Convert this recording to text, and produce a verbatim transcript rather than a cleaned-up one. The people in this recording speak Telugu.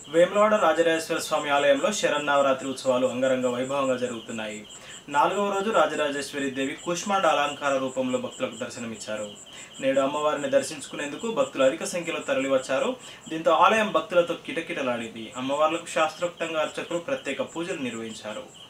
వేములవాడ రాజరాజేశ్వర స్వామి ఆలయంలో శరన్నవరాత్రి ఉత్సవాలు అంగరంగ వైభవంగా జరుగుతున్నాయి. నాలుగవ రోజు రాజరాజేశ్వరి దేవి కూష్మాండ అలంకార రూపంలో భక్తులకు దర్శనమిచ్చారు. నేడు అమ్మవారిని దర్శించుకునేందుకు భక్తులు అధిక సంఖ్యలో తరలివచ్చారు. దీంతో ఆలయం భక్తులతో కిటకిటలాడింది. అమ్మవార్లకు శాస్త్రోక్తంగా అర్చకులు ప్రత్యేక పూజలు నిర్వహించారు.